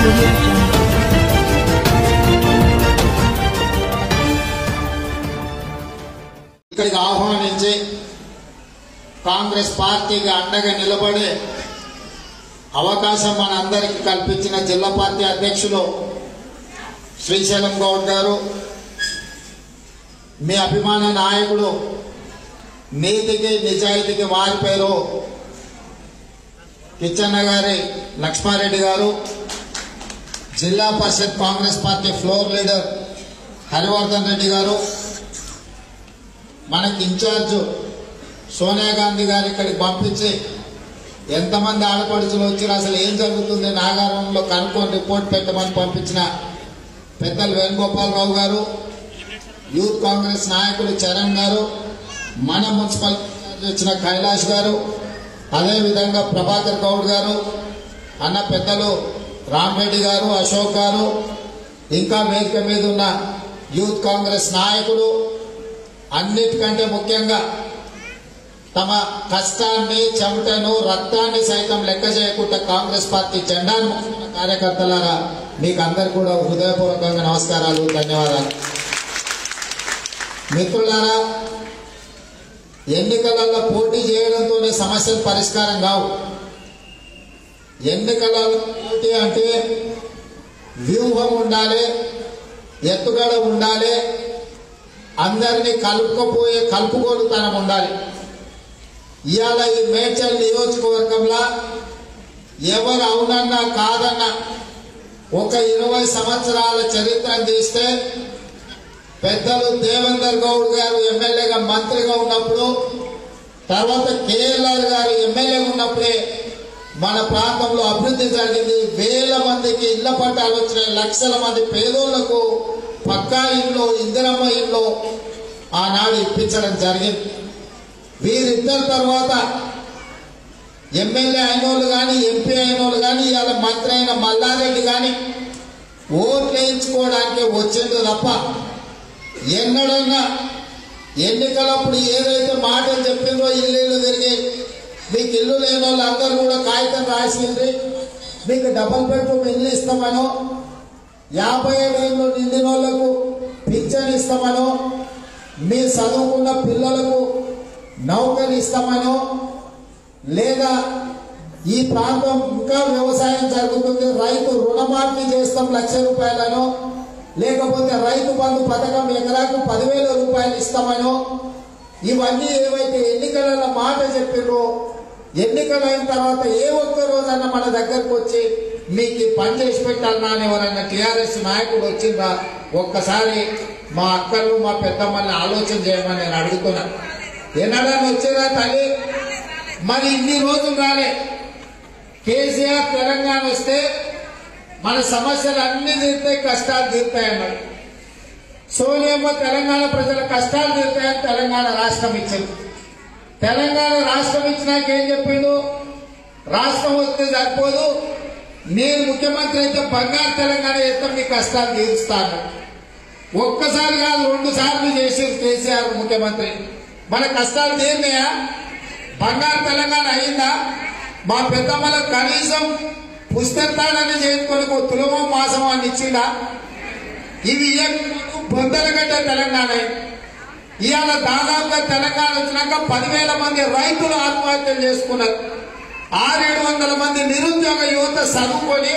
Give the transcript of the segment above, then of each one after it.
ఇక్కడికి ఆహ్వానించి కాంగ్రెస్ పార్టీకి అండగా నిలబడే అవకాశం మనందరికీ కల్పించిన జిల్లా పార్టీ అధ్యక్షులు శ్రీశైలం గౌడ్ గారు, మీ అభిమాన నాయకుడు, నీతికి నిజాయితీకి వారి పేరు కిచ్చన్న గారి Lakshma Reddy garu, zilla parishad Congress party floor leader Harivardhan Reddy garu, మనకి ఇన్ఛార్జ్ సోనియా గాంధీ గారు ఇక్కడికి పంపించి ఎంతమంది ఆడపడుచులు వచ్చారు, అసలు ఏం జరుగుతుంది నాగారంలో కనుక్కొని రిపోర్ట్ పెట్టమని పంపించిన పెద్దలు వేణుగోపాలరావు గారు, యూత్ కాంగ్రెస్ నాయకులు చరణ్ గారు, మన మున్సిపల్ వచ్చిన కైలాష్ గారు, అదేవిధంగా ప్రభాకర్ గౌడ్ గారు, అన్న పెద్దలు రామరెడ్డి గారు, అశోక్ గారు, ఇంకా వేదిక మీద ఉన్న యూత్ కాంగ్రెస్ నాయకులు, అన్నిటికంటే ముఖ్యంగా తమ కష్టాన్ని, చెమటను, రక్తాన్ని సైతం లెక్క చేయకుండా కాంగ్రెస్ పార్టీ జెండాను మోస్తున్న కార్యకర్తలారా మీకు అందరు కూడా హృదయపూర్వకంగా నమస్కారాలు, ధన్యవాదాలు. మిత్రులారా, ఎన్నికలలో పోటీ చేయడంతోనే సమస్యలు పరిష్కారం కావు. ఎన్నికలలో పోటీ అంటే వ్యూహం ఉండాలి, ఎత్తుగడ ఉండాలి, అందరినీ కలుపుకోలుతనం ఉండాలి. ఇవాళ ఈ మేడ్చల్ నియోజకవర్గంలో ఎవరు అవునన్నా కాదన్నా ఒక 20 సంవత్సరాల చరిత్రను తీస్తే పెద్దలు దేవేందర్ గౌడ్ గారు ఎమ్మెల్యేగా మంత్రిగా ఉన్నప్పుడు, తర్వాత కేఎల్ఆర్ గారు ఎమ్మెల్యేగా ఉన్నప్పుడే మన ప్రాంతంలో అభివృద్ధి జరిగింది. వేల మందికి ఇళ్ల పట్టాలు వచ్చినాయి, లక్షల మంది పేదోళ్లకు పక్కా ఇల్లు, ఇందిరమ్మ ఇల్లు ఆనాడు ఇప్పించడం జరిగింది. వీరిద్దరి తర్వాత ఎమ్మెల్యే అయినోళ్ళు కానీ, ఎంపీ అయినోళ్ళు కానీ, ఇవాళ మంత్రి అయిన మల్లారెడ్డి కానీ ఓట్లు వేయించుకోవడానికి వచ్చిండు తప్ప ఎన్నడన్నా ఎన్నికలప్పుడు ఏదైతే మాటలు చెప్పిందో ఇల్లు తిరిగి మీకు ఇల్లు లేని వాళ్ళు అందరూ కూడా కాగితం రాసింది, మీకు డబుల్ బెడ్రూమ్ ఇల్లు ఇస్తామనో, 57 ఏళ్ళు నిండిన వాళ్లకు పింఛన్ ఇస్తామనో, మీ చదువుకున్న పిల్లలకు నౌకరీ ఇస్తామనో, లేదా ఈ ప్రాంతం ఇంకా వ్యవసాయం జరుగుతుంది రైతు రుణమాఫీ చేస్తాం 1,00,000 రూపాయలను, లేకపోతే రైతు బంధు పథకం ఎకరాకు 10,000 రూపాయలు ఇస్తామనో, ఇవన్నీ ఏవైతే ఎన్నికలలో మాట చెప్పినో ఎన్నికలైన తర్వాత ఏ ఒక్క రోజన్నా మన దగ్గరకు వచ్చి మీకు పని చేసి పెట్టాలన్నా అని ఎవరన్నా టీఆర్ఎస్ నాయకుడు వచ్చిందా ఒక్కసారి మా అక్కలు మా పెద్దమ్మల్ని ఆలోచన చేయమని నేను అడుగుతున్నా. ఎన్నడన్నా వచ్చిరా తల్లి? మరి ఇన్ని రోజులు రాలే. కేసీఆర్ తెలంగాణ వస్తే మన సమస్యలు అన్ని తీరుతాయి, కష్టాలు తీరుతాయి అన్నాడు. సోనియమ్మ తెలంగాణ ప్రజల కష్టాలు తీరుతాయని తెలంగాణ రాష్ట్రం ఇచ్చింది. తెలంగాణ రాష్ట్రం ఇచ్చినాక ఏం చెప్పిండు? రాష్ట్రం వస్తే సరిపోదు, నేను ముఖ్యమంత్రి అయితే బంగారు తెలంగాణ చేస్తే మీ కష్టాలు తీరుస్తాను. ఒక్కసారి కాదు 2 సార్లు చేసింది కేసీఆర్ ముఖ్యమంత్రి. మన కష్టాలు తీరినాయా? బంగారు తెలంగాణ అయిందా? మా పెద్దమ్మలకు కనీసం పుస్తకాలని చేసుకొని తులమం మాసం అని ఇచ్చిందా? ఇవి బొందల గడ్డ తెలంగాణ. ఇవాళ దాదాపుగా తెలంగాణ వచ్చినాక 10,000 మంది రైతులు ఆత్మహత్యలు చేసుకున్నారు. 600-700 మంది నిరుద్యోగ యువత చదువుకొని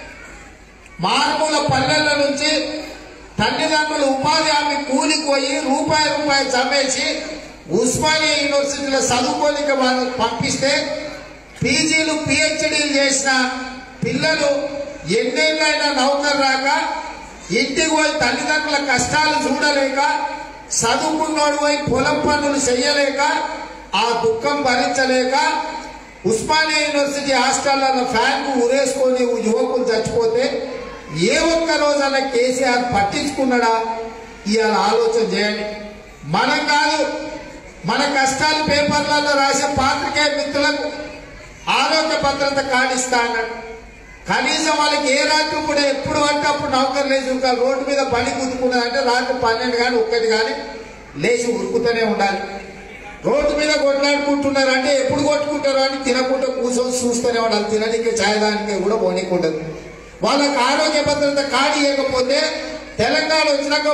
మారుమూల పల్లెల నుంచి తల్లిదండ్రులు ఉపాధి హామీ కూలికి పోయి రూపాయి చమ్మేసి ఉస్మానియా యూనివర్సిటీలో చదువుకోనికి వాళ్ళకి పంపిస్తే పీజీలు పిహెచ్డీలు చేసిన పిల్లలు ఎన్నేళ్ళైనా నౌకరు రాక, ఇంటికి పోయి తల్లిదండ్రుల కష్టాలు చూడలేక, చదువుకున్నోడు పోయి పొలం పనులు చెయ్యలేక, ఆ దుఃఖం భరించలేక ఉస్మానియా యూనివర్సిటీ హాస్టళ్లలో ఫ్యాన్ కు ఉరేసుకొని యువకులు చచ్చిపోతే ఏ ఒక్క రోజైనా కేసీఆర్ పట్టించుకున్నాడా? ఇవాళ ఆలోచన చేయండి. మనం కాదు, మన కష్టాలు పేపర్లలో రాసే పాత్రికేయ మిత్రులకు ఆరోగ్య భద్రత కార్డు ఇస్తా అన్నాడు. కనీసం వాళ్ళకి ఏ రాత్రి కూడా ఎప్పుడు అంటే అప్పుడు నౌకరు లేచి ఉరకాలి. రోడ్డు మీద బండి గుద్దుకున్నదంటే రాత్రి 12 కానీ 1 కానీ లేచి ఉరుకుతూనే ఉండాలి. రోడ్డు మీద కొట్లాడుకుంటున్నారు అంటే ఎప్పుడు కొట్టుకుంటారో అని తినకుండా కూర్చొని చూస్తూనే ఉండాలి. తినడానికి చాయదానికి కూడా పోనీకుండదు. వాళ్ళకి ఆరోగ్య భద్రత కార్డు ఇవ్వకపోతే తెలంగాణ వచ్చినాక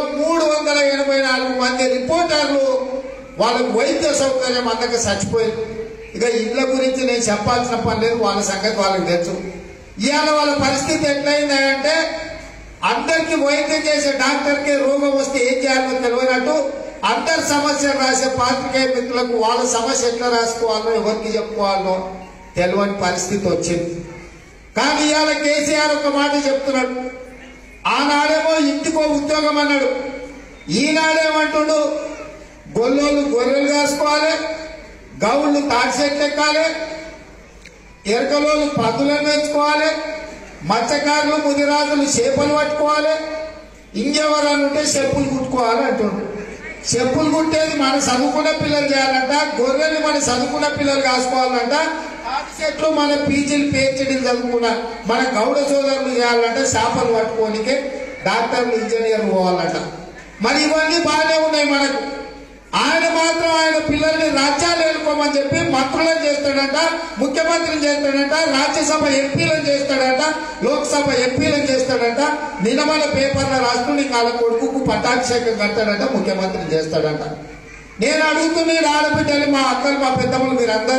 384 మంది రిపోర్టర్లు వాళ్ళకు వైద్య సౌకర్యం అందక చచ్చిపోయారు. ఇక ఇళ్ల గురించి నేను చెప్పాల్సిన పని లేదు, వాళ్ళ సంగతి వాళ్ళకి తెలుసు. ఇవాళ వాళ్ళ పరిస్థితి ఎట్లయిందంటే అందరికి వైద్యం చేసే డాక్టర్కి రోగం వస్తే ఏం చేయాలో తెలియనట్టు అందరి సమస్యలు రాసే పాత్రికేయ మిత్రులకు వాళ్ళ సమస్య ఎట్లా రాసుకోవాలో ఎవరికి చెప్పుకోవాలో తెలియని పరిస్థితి వచ్చింది. కానీ ఇవాళ కేసీఆర్ ఒక మాట చెప్తున్నాడు. ఆనాడేమో ఇంటికో ఉద్యోగం అన్నాడు, ఈనాడేమంటుడు గొల్లోళ్ళు గొర్రెలు కాసుకోవాలి, గౌళ్ళు తాటి చెట్లు ఎక్కాలి, ఎరకలోళ్ళు పద్దులను పెంచుకోవాలి, మత్స్యకారులు ముదిరాజులు చేపలు పట్టుకోవాలి, ఇంకెవరని ఉంటే చెప్పులు కుట్టుకోవాలి అంటుండ్రు. చెప్పులు కుట్టేది మన చదువుకున్న పిల్లలు చేయాలంట, గొర్రెలు మన చదువుకున్న పిల్లలు కాసుకోవాలంట, తాటి చెట్లు మన పీజీలు పిహెచ్డీలు చదువుకున్న మన గౌడ సోదరులు చేయాలంట, చేపలు పట్టుకోనికి డాక్టర్లు ఇంజనీర్లు పోవాలంట. మరి ఇవన్నీ బాగానే ఉన్నాయి మనకు. ఆయన మాత్రం ఆయన పిల్లల్ని రాజ్యాలు ఏలుకోమని చెప్పి మంత్రులను చేస్తాడంట, ముఖ్యమంత్రిని చేస్తాడంట, రాజ్యసభ ఎంపీలను చేస్తాడంట, లోక్సభ ఎంపీలను చేస్తాడంట, నిలబల పేపర్ల రాష్ట్రుని వాళ్ళ కొడుకు పట్టాభిషేకం కట్టాడంట, ముఖ్యమంత్రిని చేస్తాడంట. నేను అడుగుతున్న ఆడబిడ్డలు, మా అక్కలు, మా పెద్దమ్మలు,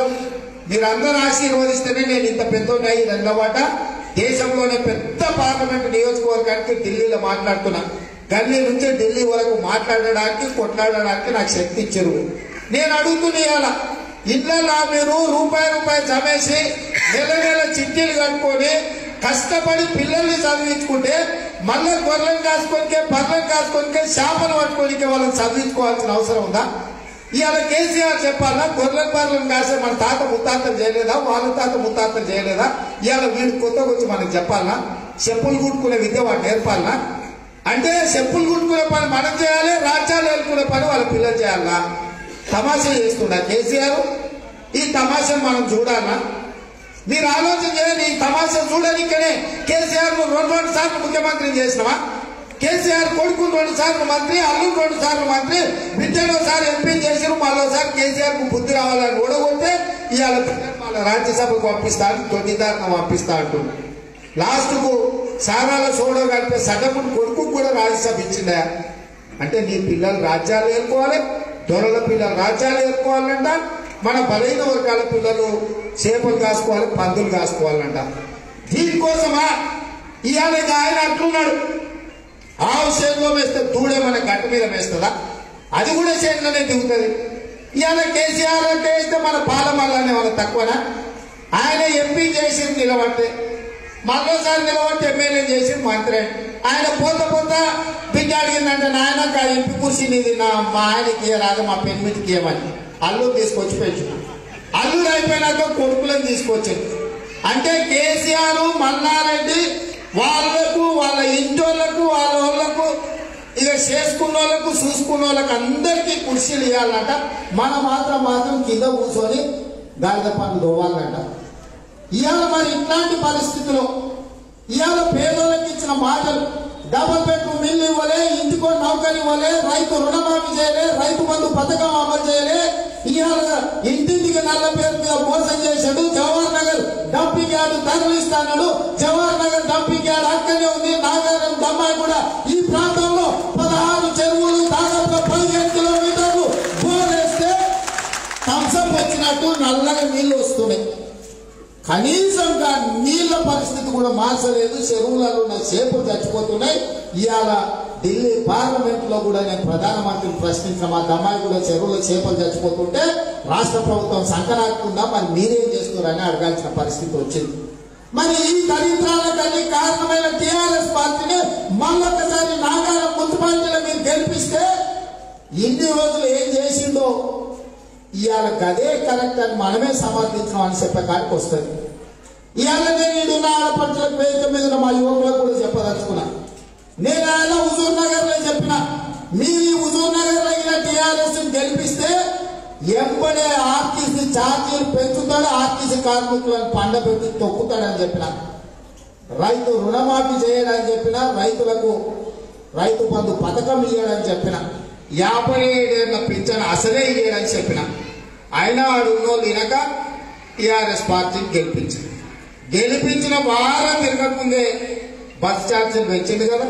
మీరందరూ ఆశీర్వదిస్తేనే నేను ఇంత పెద్దోన్నాయి. ఇదన్నమాట దేశంలోనే పెద్ద పార్లమెంట్ నియోజకవర్గానికి ఢిల్లీలో మాట్లాడుతున్నా. గల్లీ నుంచి ఢిల్లీ వరకు మాట్లాడడానికి కొట్లాడడానికి నాకు శక్తి ఇచ్చారు. నేను అడుగుతున్నా, ఇళ్ళలో మీరు రూపాయి జమేసి నెల చిట్టీలు కట్టుకొని కష్టపడి పిల్లల్ని చదివించుకుంటే మళ్ళీ గొర్రెలు కాసుకొనికే, బర్రెలు కాసుకొనికే, చేపలు పట్టుకోనికే వాళ్ళని చదివించుకోవాల్సిన అవసరం ఉందా? ఇవాళ కేసీఆర్ చెప్పాలా, గొర్రెల బర్రెలను కాసే మన తాత ముత్తాతలు చేయలేదా, వాళ్ళ తాత ముత్తాతలు చేయలేదా? ఇవాళ వీడు కొత్తగా వచ్చి మనకు చెప్పాలా? చెప్పులు కుట్టుకునే విద్య వాడు నేర్పాలనా? అంటే చెప్పులు కుట్టుకునే పని మనం చేయాలి, రాజ్యాలు ఏలుకునే పని వాళ్ళ పిల్లలు చేయాలా? తమాషా చేస్తున్నా కేసీఆర్. ఈ తమాషా మనం చూడాలా? మీరు ఆలోచన చేయండి. ఈ తమాషా చూడనికనే కేసీఆర్ 2 సార్లు ముఖ్యమంత్రిని చేసినవా? కేసీఆర్ కొడుకు 2 సార్లు మంత్రి, అల్లుడు 2 సార్లు మంత్రి, బిడ్డలోసారి ఎంపీ చేసిన, మరోసారి కేసీఆర్ కు బుద్ధి రావాలని ఓడగొట్టే ఇవాళ వాళ్ళ రాజ్యసభకు పంపిస్తాను, తొమ్మిదారును పంపిస్తా అంటున్నాడు. లాస్ట్ కు సారాల సోడో కలిపే సగముడు కొడుకు కూడా రాజ్యసభ ఇచ్చిందా? అంటే నీ పిల్లలు రాజ్యాలు ఏర్కోవాలి, దొరల పిల్లలు రాజ్యాలు ఏర్కోవాలంట, మన బలైన వర్గాల పిల్లలు చేపలు కాసుకోవాలి, పందులు కాసుకోవాలంట. దీనికోసమా ఇవాళ ఆయన అంటున్నాడు, ఆవు చేతిలో వేస్తే దూడే మన గట్టు మీద వేస్తుందా? అది కూడా చేతిలోనే దిగుతుంది. ఇవాళ కేసీఆర్ అంటే వేస్తే మన పాలమల్లానే వాళ్ళ తక్కువనా? ఆయన ఎంపీ చేసి నిలబడితే, మరోసారి నిలబడితే ఎమ్మెల్యే చేసి మంత్రి. ఆయన పోత బిడ్డ అడిగిందంటే, నాయన ఎంపీ కుర్చీ నీది, మా ఆయనకి రాదు, మా పెన్మిటికి ఏమని అల్లుడు తీసుకొచ్చి పెంచు. అల్లుడు అయిపోయినాక కొడుకులను తీసుకొచ్చారు. అంటే కేసీఆర్, మల్లారెడ్డి వాళ్లకు, వాళ్ళ ఇంటోళ్లకు, వాళ్ళకు, ఇక చేసుకున్న వాళ్ళకు, చూసుకున్న వాళ్ళకి అందరికీ కుర్చీలు ఇవ్వాలంట. మన మాత్రం కింద కూర్చొని గాడిద పనులు దోవాలంట. ఇవాళ మరి ఇట్లాంటి పరిస్థితుల్లో ఇవాళ పేదోళ్ళకి ఇచ్చిన మాటలు, డబుల్ బెడ్రూమ్ ఇల్లు ఇవ్వలే, ఇంటికో నౌకలు ఇవ్వలే, రైతు రుణమాఫీ చేయలే, రైతు బంధు పథకం అమలు చేయలే, ఇవాళ ఇంటింటికి నల్ల పేరు మీద మోసం చేశాడు. జవహర్ నగర్ డంపింగ్ యార్డు తరలిస్తాడు. జవహర్ నగర్ డంపింగ్ యార్డు అక్కడే ఉంది. నాగారం దమ్మాయి కూడా ఈ ప్రాంతంలో 16 చెరువులు, దాదాపు 15 కిలోమీటర్లు బోరేస్తే థమ్సప్ వచ్చినట్టు నల్లగా నీళ్లు వస్తున్నాయి. కనీసంగా నీళ్ల పరిస్థితి కూడా మార్చలేదు. చెరువులలో ఉన్న చేపలు చచ్చిపోతున్నాయి. ఇవాళ ఢిల్లీ పార్లమెంట్ లో కూడా నేను ప్రధానమంత్రిని ప్రశ్నించిన, మా దమ్మాయి కూడా చెరువులో చేపలు చచ్చిపోతుంటే రాష్ట్ర ప్రభుత్వం సంకనాకుండా మరి మీరేం చేస్తున్నారని అడగాల్సిన పరిస్థితి వచ్చింది. మరి ఈ దరిద్రాలకన్నీ కారణమైన టీఆర్ఎస్ పార్టీని మళ్ళొక్కసారి నాగారం మున్సిపాలిటీలో మీరు గెలిపిస్తే ఇన్ని రోజులు ఏం చేసిండో ఇవాళ గదే కరెక్ట్ అని మనమే సమర్థించడం అని చెప్పే కాడికి వస్తుంది. ఇవాళ నేను ఇడున్న ఆడపడుచులకు వేదిక మీద మా యువకులకు కూడా చెప్పదలుచుకున్నా. నేను ఆయన హుజూర్ నగర్ లో చెప్పిన, మీరు ఈ హుజూర్ నగర్ లో ఇలా టీఆర్ఎస్ గెలిపిస్తే ఎంబడే ఆర్టీసీ ఛార్జీలు పెంచుతాడు, ఆర్టీసీ కార్మికులను పండబెట్టి తొక్కుతాడని చెప్పిన, రైతు రుణమాఫీ చేయడని చెప్పిన, రైతులకు రైతు బంధు పథకం ఇయ్యడని చెప్పిన, 57 ఏళ్ల పింఛను అసలే ఇయ్యడని చెప్పిన. అయినా అడుగునోళ్ళు వినక టీఆర్ఎస్ పార్టీని గెలిపించిన వారం తిరగకముందే బస్ ఛార్జీలు పెంచింది కదా,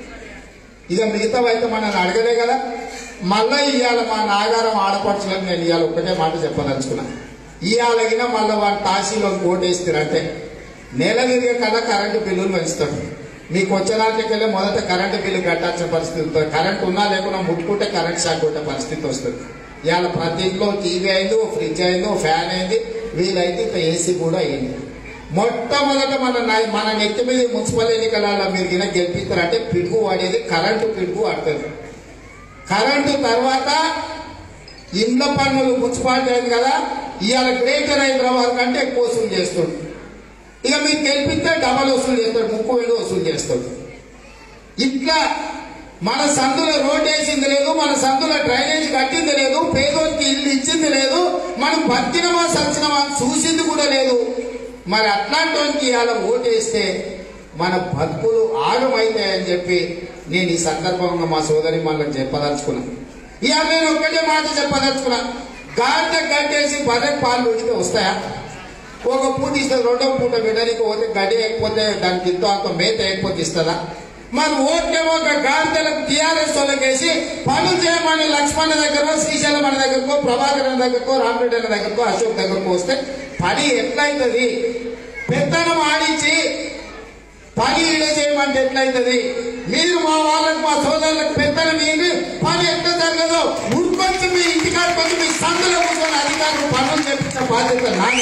ఇక మిగతావైతే మనల్ని అడగలే కదా. మళ్ళా ఇవాళ మా నాగారం ఆడపడుచులకు నేను ఇవాళ ఒక్కటే మాట చెప్పదలుచుకున్నా. ఇవాళగినా మళ్ళీ వాడు తాసీలో ఓటేస్తారంటే నెల తిరిగే కల్లా కరెంటు బిల్లులు పెంచుతాడు. మీకు వచ్చే దాంట్లోకెళ్ళి మొదట కరెంటు బిల్లు కట్టాల్సిన పరిస్థితి ఉంటుంది. కరెంట్ ఉన్నా లేకుండా ముట్టుకుంటే కరెంట్ షాక్ కొట్టే పరిస్థితి వస్తుంది. ఇవాళ ప్రతి ఇంట్లో టీవీ అయింది, ఫ్రిడ్జ్ అయింది, ఫ్యాన్ అయింది, వీలైతే ఇంకా ఏసీ కూడా అయింది. మొట్టమొదట మన నెత్తి మీద మున్సిపల్ ఎన్నికలలో మీరు గిన గెలిపిస్తారంటే పిడుగు వాడేది కరెంటు పిడుగు పడుతుంది. కరెంటు తర్వాత ఇండ్ల పన్నులు మున్సిపాలిటీ అయింది కదా, ఇవాళ గ్రేటర్ హైదరాబాద్ కంటే ఎక్కువ వసూలు చేస్తుంది. ఇక మీరు గెలిపిస్తే డబల్ వసూలు చేస్తాడు, 30,000 వసూలు చేస్తాడు. ఇట్లా మన సందులో రోడ్ వేసింది లేదు, మన సందులో డ్రైనేజ్ కట్టింది లేదు, పేదోడికి ఇల్లు ఇచ్చింది లేదు, మనం బతికినమా సచ్చినమా చూసింది కూడా లేదు. మరి అట్లాంటి వానికి ఇవాళ ఓటేస్తే మన బతుకులు ఆగమైతాయని చెప్పి నేను ఈ సందర్భంగా మా సోదరి మనకు చెప్పదలుచుకున్నా. ఇవాళ నేను ఒక్కటే మాట చెప్పదలుచుకున్నా. గాడిద గడ్డేసి బర్రెకి పాలు ఉడితే వస్తాయా? ఒక పూట ఇస్తుంది, రెండో పూట వినడానికి పోతే గడ్డి అయిపోతే దానికి ఇంతో అంత మేత అయిపోతే ఇస్తుందా? మరి ఓట్లేమో గాడిదలకు టీఆర్ఎస్ వాళ్ళకేసి పనులు చేయమని లక్ష్మణ దగ్గరకో, శ్రీశైలం మన దగ్గరకో, ప్రభాకరన్ దగ్గరకో, రామరెడ్డి అన్న దగ్గరకో, అశోక్ దగ్గరకో వస్తే పని ఎట్లయితుంది? పెత్తనం ఆడించి పని ఈడ చేయమంటే ఎట్లయితుంది? మీరు మా వాళ్ళకు, మా సోదరులకు పెత్తనం ఏంటి పని ఎట్లా జరగదో ఉరికొచ్చి మీ ఇంటికాడికి వచ్చి మీ సందులో కూర్చొని అధికారులు పనులు చేపించే బాధ్యత నాది.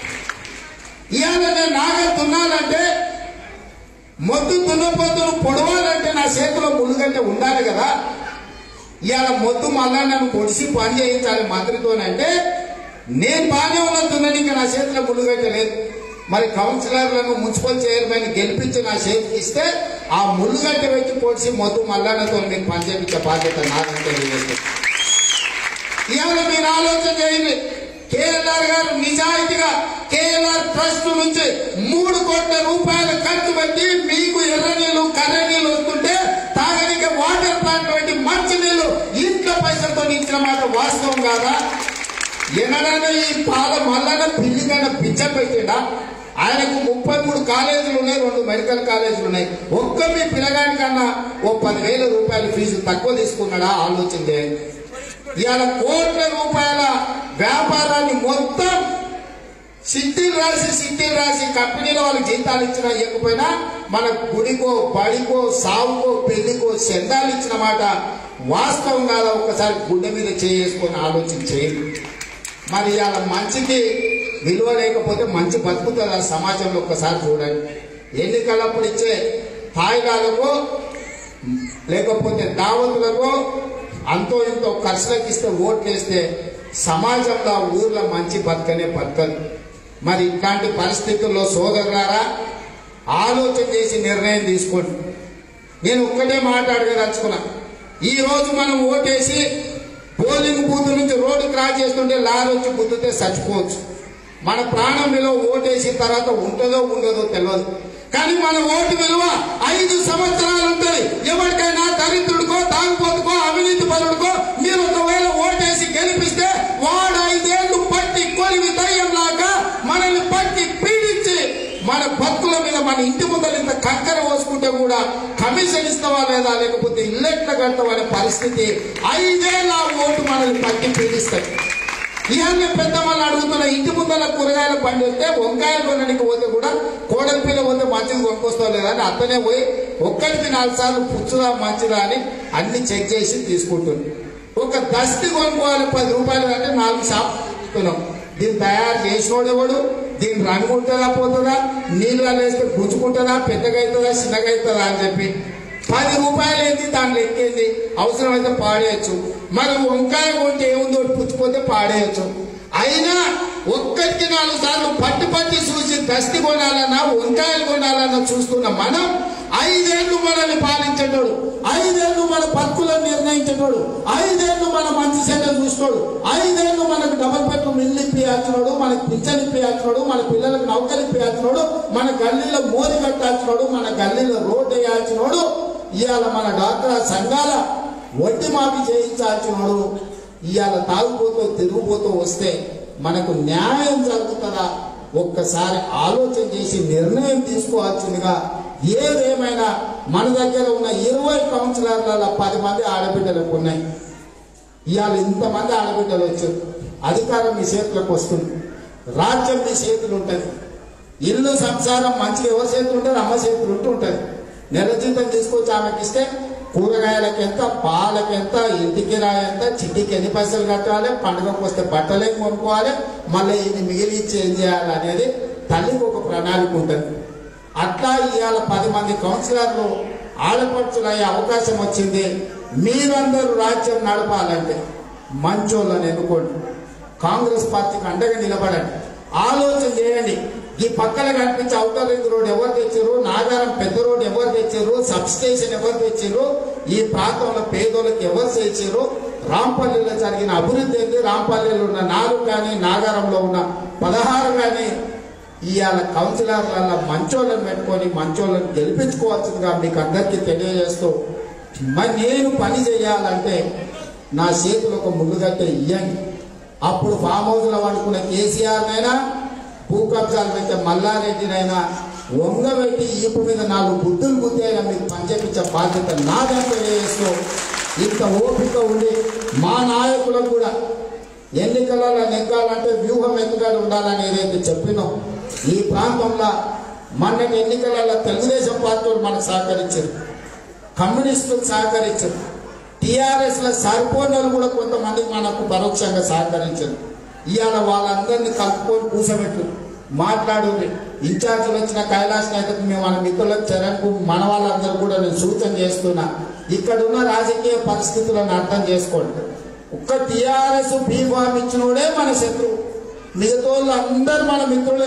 ఇవాళ నేను నాగా దున్నాలంటే, మొద్దు దున్నపోతులు పొడవాలంటే నా చేతిలో ముళ్ళుగంటే ఉండాలి కదా. ఇవాళ మొద్దు మళ్ళా నన్ను పొడిసి పని చేయించాలి మంత్రితోనంటే నేను బాగానే ఉన్న దున్నని ఇంకా నా చేతిలో ముళ్ళుగంటే లేదు. మరి కౌన్సిలర్లను, మున్సిపల్ చైర్మన్ గెలిపించి నా చేతికి ఇస్తే ఆ ముళ్ళుగంట పెట్టి పొడిచి మొద్దు మల్లన్నతో మీకు పని చేయించే బాధ్యత నాదంటే తెలియదు. ఇవాళ మీరు ఆలోచన చేయండి. కేఎల్ఆర్ గారు నిజాయితీగా కేఎల్ఆర్ ట్రస్ట్ నుంచి 3 కోట్ల రూపాయలు ఖర్చు పెట్టి మీకు ఎర్ర నీళ్లు, కర్ర నీళ్లు వస్తుంటే తాగడానికి వాటర్ ప్లాంట్ పెట్టి మంచి నీళ్లు ఇంట్లో పైసలతో ఇచ్చిన మాట వాస్తవం కాదా? ఎన్నడైనా ఈ పాల మల్లన్న పిల్లి కన్నా పిచ్చ పెట్టిండా? ఆయనకు 33 కాలేజీలు ఉన్నాయి, 2 మెడికల్ కాలేజీలు ఉన్నాయి. ఒక్క మీ పిల్లగాని కన్నా ఓ 10,000 రూపాయల ఫీజు తక్కువ తీసుకున్నాడా? ఆలోచించే. ఇవాళ కోట్ల రూపాయల వ్యాపారాన్ని మొత్తం సిట్టీలు రాసి కంపెనీలో వాళ్ళకి జీతాలు ఇచ్చినా ఇవ్వకపోయినా మన గుడికో, బడికో, సావుకో, పెళ్లికో చందాలు ఇచ్చిన మాట వాస్తవం కాదా? ఒక్కసారి గుండె మీద చేసుకొని ఆలోచన చేయండి. మరి ఇవాళ మంచికి విలువ లేకపోతే మంచి బతుకుతుందా సమాజంలో? ఒక్కసారి చూడండి. ఎన్నికలప్పుడు ఇచ్చే తాయిలాలకు లేకపోతే దావతులకు అంతో ఎంతో ఖర్చులకు ఇస్తే ఓట్లు వేస్తే సమాజంలో, ఊర్లో మంచి బతకనే బతకదు. మరి ఇట్లాంటి పరిస్థితుల్లో సోదరులారా ఆలోచన చేసి నిర్ణయం తీసుకోండి. నేను ఒక్కటే మాట్లాడగదలుచుకున్నా. ఈ రోజు మనం ఓటేసి పోలింగ్ బూత్ నుంచి రోడ్డు క్రాస్ చేస్తుంటే లారీ వచ్చి గుద్దితే చచ్చిపోవచ్చు. మన ప్రాణం విలువ ఓటేసిన తర్వాత ఉంటుందో ఉండదో తెలియదు. కానీ మన ఓటు విలువ 5 సంవత్సరాలు ఉంటుంది. ఎవరికైనా దరిద్రుడికో, తాగుపోతుకో, అవినీతి పరుడికో మీరు ఒకవేళ ఓటేసి గెలిపిస్తే వాడు 5 ఏళ్లు పట్టి కొలివి దయ్యంలాగా మనల్ని పట్టి పీడించి మన భక్తుల మీద, మన ఇంటి ముందర ఇంత కంకర పోసుకుంటే కూడా కమిషన్ ఇస్తావా లేదా, లేకపోతే ఇల్లెట్ల కడతావా అనే పరిస్థితి 5 ఏళ్ళ ఓటు మనల్ని పట్టి పీడిస్తాయి. ఇవన్నీ పెద్దవాళ్ళు అడుగుతున్న ఇంటి ముందర కూరగాయల బండి వస్తే వంకాయలు కొనడానికి పోతే కూడా కోడలి పిల్ల పోతే మంచిది కొనుక్కొస్తావు లేదా అని అతనే పోయి ఒక్కరికి 4 సార్లు పుచ్చుదా మంచిదా అని అన్ని చెక్ చేసి తీసుకుంటుంది. ఒక దస్తి కొనుక్కోవాలి 10 రూపాయలు అంటే 4 షాప్ తీసుకున్నాం. దీన్ని తయారు చేసినోడెవడు? దీని రంగు ఉంటుందా పోతుందా, నీళ్ళు వేస్తే గుచ్చుకుంటుందా, పెద్దగా అవుతుందా, చిన్నగా అవుతుందా అని చెప్పి 10 రూపాయలు ఏంది దాంట్లో ఎక్కేది, అవసరమైతే పాడేయచ్చు. మరి వంకాయ కొంటే ఏముందో పుచ్చిపోతే పాడేయచ్చు. అయినా ఒక్కరికి 4 సార్లు పట్టి చూసి దస్తి కొనాలన్నా, వంకాయలు కొనాలన్నా చూస్తున్న మనం 5 ఏళ్లు మనల్ని పాలించేటోడు, 5 ఏళ్లు మన బతుకులను నిర్ణయించేటోడు, 5 ఏళ్లు మన మంచి సెంట చూసుకోడు, 5 ఏళ్లు మనకు డబల్ బెడ్రూమ్ ఇల్లు ఇప్పియాల్సినోడు, మనకు పింఛన్ ఇప్పియాల్సినోడు, మన పిల్లలకు నౌకలు ఇప్పియాల్సినోడు, మన గల్లీలో మోరి కట్టాల్సినోడు, మన గల్లీలో రోడ్డు వేయాల్సినోడు, ఇవాళ మన డాక్టర్ సంఘాల వడ్డీ మాఫీ చేయించాల్సినోడు ఇవాళ తాగుపోతూ తిరుగుపోతూ వస్తే మనకు న్యాయం జరుగుతుందా? ఒక్కసారి ఆలోచన చేసి నిర్ణయం తీసుకోవాల్సిందిగా ఏదేమైనా మన దగ్గర ఉన్న 20 కౌన్సిలర్ల 10 మంది ఆడబిడ్డలకు ఉన్నాయి. ఇవాళ ఇంతమంది ఆడబిడ్డలు వచ్చారు. అధికారం మీ చేతులకు వస్తుంది, రాజ్యం మీ చేతులు ఉంటుంది. ఇల్లు సంసారం మంచిగా ఎవరి చేతులు ఉంటుంది? అమ్మ చేతులు ఉంటుంది. నెల జీతం తీసుకొచ్చి ఆమెకి ఇస్తే కూరగాయలకి ఎంత, పాలకి ఎంత, ఇంటికి ఎంత, చిట్టికి ఎన్ని పైసలు కట్టాలి, పండుగకు వస్తే బట్టలే కొనుక్కోవాలి, మళ్ళీ ఇది మిగిలి ఏం చేయాలి అనేది తల్లికి ఒక ప్రణాళిక ఉంటుంది. అట్లా ఇవాళ 10 మంది కౌన్సిలర్లు ఆడపడుచులయ్యే అవకాశం వచ్చింది. మీరందరూ రాజ్యం నడపాలంటే మంచోళ్ళని ఎన్నుకోండి, కాంగ్రెస్ పార్టీకి అండగా నిలబడండి, ఆలోచన చేయండి. ఈ పక్కన కనిపించే ఔటర్ రింగ్ రోడ్ ఎవరు తెచ్చారు, నాగారం పెద్ద రోడ్ ఎవరు తెచ్చారు, సబ్ స్టేషన్ ఎవరు తెచ్చారు, ఈ ప్రాంతంలో పేదోళ్ళకి ఎవరు చేశారు, రాంపల్లిలో జరిగిన అభివృద్ధి ఏంటి, రాంపల్లిలో ఉన్న 4 కానీ నాగారంలో ఉన్న 16 కానీ ఇవాళ కౌన్సిలర్ల మంచోళ్ళని పెట్టుకొని మంచోళ్ళని గెలిపించుకోవాల్సిందిగా మీకు అందరికీ తెలియజేస్తూ, మరి నేను పని చేయాలంటే నా చేతులు ఒక ముళ్ళుగట్టే ఇయ్యండి. అప్పుడు ఫామ్ హౌస్లో వండుకున్న కేసీఆర్నైనా, భూ కబ్జాలు పెట్టే మల్లారెడ్డినైనా వంగబెట్టి ఈపు మీద 4 బుద్ధులు బుద్ధి అయినా మీకు పనిచేపించే బాధ్యత నాదని తెలియజేస్తూ, ఇంత ఓపిక ఉండి మా నాయకులకు కూడా ఎన్నికలలో నెగ్గాలంటే వ్యూహం ఎన్నికలు ఉండాలని ఏదైతే చెప్పినో, ఈ ప్రాంతంలో మొన్నటి ఎన్నికలలో తెలుగుదేశం పార్టీలు మనకు సహకరించారు, కమ్యూనిస్టులు సహకరించారు, టీఆర్ఎస్లో సరిపోయిన కూడా కొంతమంది మనకు పరోక్షంగా సహకరించారు. ఇవాళ వాళ్ళందరినీ కలుపుకొని కూర్చోబెట్టు మాట్లాడుంది. ఇన్ఛార్జీలు వచ్చిన కైలాష్ నాయకు మేము మన మిత్రులకు చరణ్కు మన వాళ్ళందరూ కూడా నేను సూచన చేస్తున్నా, ఇక్కడున్న రాజకీయ పరిస్థితులను అర్థం చేసుకోండి. ఒక్క టీఆర్ఎస్ బీఫామ్ ఇచ్చినోడే మన శత్రువు, మిగతా వాళ్ళు అందరూ మన మిత్రులే.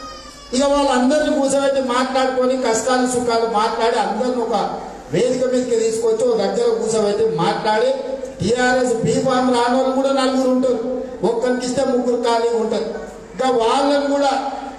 ఇక వాళ్ళందరినీ కూర్చోబెట్టి మాట్లాడుకొని కష్టాలు సుఖాలు మాట్లాడి అందరిని ఒక వేదిక మీదకి తీసుకొచ్చి ఒక దగ్గర కూర్చోబెట్టి మాట్లాడి, టీఆర్ఎస్ బీఫామ్ రానోళ్ళు కూడా 4 ఉంటారు, ఒక్కరికి ఇస్తే 3 ఖాళీ ఉంటారు. ఇంకా వాళ్ళని కూడా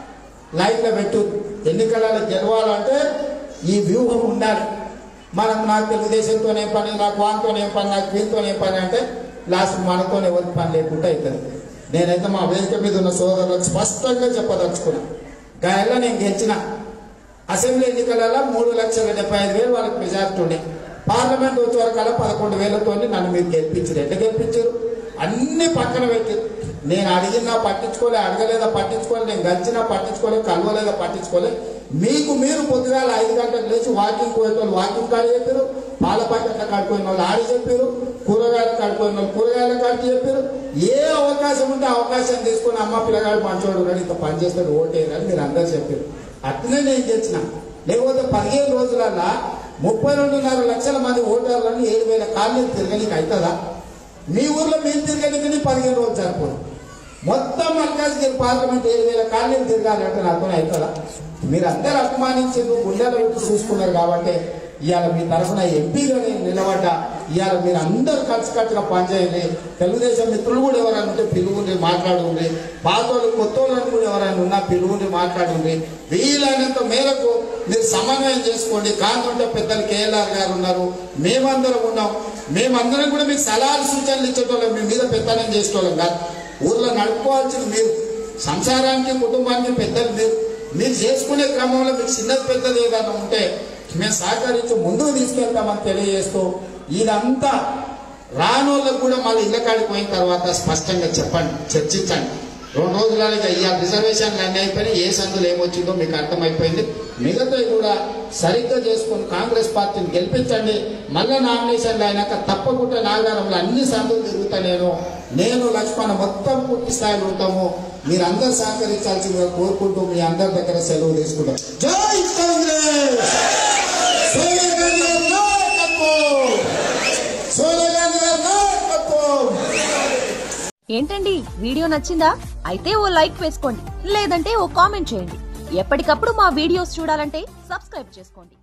లైన్లో పెట్టు. ఎన్నికలలో గెలవాలంటే ఈ వ్యూహం ఉండాలి. మనం నాకు తెలుగుదేశంతోనే పని, నాకు వానితోనే పని, నాకు వీనితోనే పని అంటే లాస్ట్ మనతోనే ఎవరికి పని లేకుండా అవుతుంది. నేనైతే మా వేదిక మీద ఉన్న సోదరులకు స్పష్టంగా చెప్పదలుచుకున్నా, గాయల్లో నేను గెలిచిన అసెంబ్లీ ఎన్నికలలో 3,75,000 వాళ్ళకి మెజార్టీ ఉండే, పార్లమెంట్ వచ్చే వరకల్లా 11,000తో నన్ను మీరు గెలిపించారు. ఎట్లా గెలిపించారు? అన్ని పక్కన పెట్టారు. నేను అడిగినా పట్టించుకోలే, అడగలేదా పట్టించుకోలే, నేను గంచినా పట్టించుకోలే, కలవలేదా పట్టించుకోలే. మీకు మీరు పొద్దుగాల 5 గంటలకు లేచి వాకింగ్ పోయేటోళ్ళు వాకింగ్ కాడి చెప్పారు, పాల ప్యాకెట్ల కాడిపోయిన వాళ్ళు ఆడి చెప్పారు, కూరగాయల కాడిపోయిన వాళ్ళు కూరగాయల కాడికి చెప్పారు. ఏ అవకాశం ఉంటే అవకాశం తీసుకుని అమ్మ పిల్లగాడు మంచోడు కానీ ఇంత పని చేస్తాడు ఓటేయాలని మీరు అందరూ చెప్పారు. అట్లనే నేను గెలిచిన. లేకపోతే 15 రోజులల్లా 32.5 లక్షల మంది ఓటర్లను 7,000 కాలనీలు తిరగడానికి అవుతుందా? మీ ఊర్లో మీరు తిరగడానికి 15 రోజులు సరిపోదు. మొత్తం మల్కాజ్గిరి పార్లమెంట్ 7,000 కాలనీలు తిరగాలంటే నాతో అవుతుందా? మీరు అందరూ అభిమానించి గుండెల పెట్టి చూసుకున్నారు కాబట్టి ఇవాళ మీ తరఫున ఎంపీగా నేను నిలబడ్డా. ఇవాళ మీరు అందరూ కలిసికట్టుగా పనిచేయండి. తెలుగుదేశం మిత్రులు కూడా ఎవరైనా ఉంటే పిలువుండి మాట్లాడుండి, పాతోళ్ళు కొత్తోళ్ళని కూడా ఎవరైనా ఉన్నా పిలువుండి మాట్లాడుండి. వీలైనంత మేరకు మీరు సమన్వయం చేసుకోండి. కాంతుంటే పెద్దలు కేఎల్ఆర్ గారు ఉన్నారు, మేమందరం ఉన్నాం. మేమందరం కూడా మీకు సలహాలు సూచనలు ఇచ్చేటోళ్ళం, మీ మీద పెత్తనం చేసేటోళ్ళం కాదు. ఊర్లో నడుపుకోవాల్సింది మీరు, సంసారానికి కుటుంబానికి పెద్దలు మీరు. మీరు చేసుకునే క్రమంలో మీకు చిన్నది పెద్దది ఏదైనా ఉంటే మేము సహకరించి ముందుకు తీసుకెళ్తామని తెలియజేస్తూ, ఇదంతా రానోళ్ళకు కూడా మళ్ళీ ఇళ్ళ కాడికి పోయిన తర్వాత స్పష్టంగా చెప్పండి, చర్చించండి. 2 రోజులలో ఇవాళ రిజర్వేషన్లు అన్నీ అయిపోయినాయి, ఏ సందులు ఏమొచ్చిందో మీకు అర్థమైపోయింది. మిగతా కూడా సరిగ్గా చేసుకొని కాంగ్రెస్ పార్టీని గెలిపించండి. మళ్ళీ నామినేషన్లు అయినాక తప్పకుండా నాగారంలో అన్ని సందులు తిరుగుతా నేను లక్ష్మణ మొత్తం పూర్తి స్థాయిలో ఉంటాము. మీరందరూ సహకరించాల్సిందిగా కోరుకుంటూ మీ అందరి దగ్గర సెలవు తీసుకుంటాం. జై కాంగ్రెస్! ఏంటండి వీడియో నచ్చిందా? అయితే ఓ లైక్ వేసుకోండి, లేదంటే ఓ కామెంట్ చేయండి. ఎప్పటికప్పుడు మా వీడియోస్ చూడాలంటే సబ్స్క్రైబ్ చేసుకోండి.